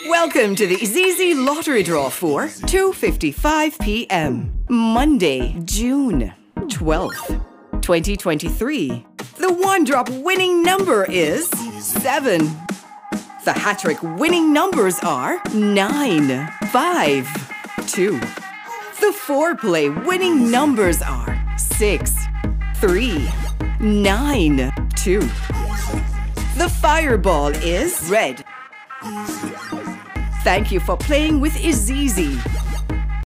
Welcome to the IZIZZI lottery draw for 2:55 p.m. Monday, June 12th, 2023. The one-drop winning number is 7. The HaTTrik winning numbers are 9, 5, 2. The 4-play winning numbers are 6, 3, 9, 2. The fireball is red. Thank you for playing with IZIZZI.